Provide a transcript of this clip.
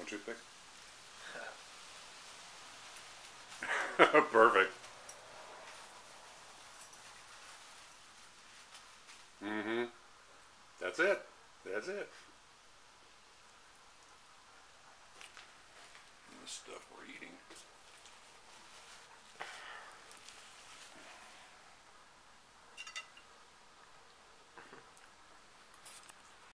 toothpick? Perfect. Mm-hmm. That's it. That's it. And the stuff we're eating.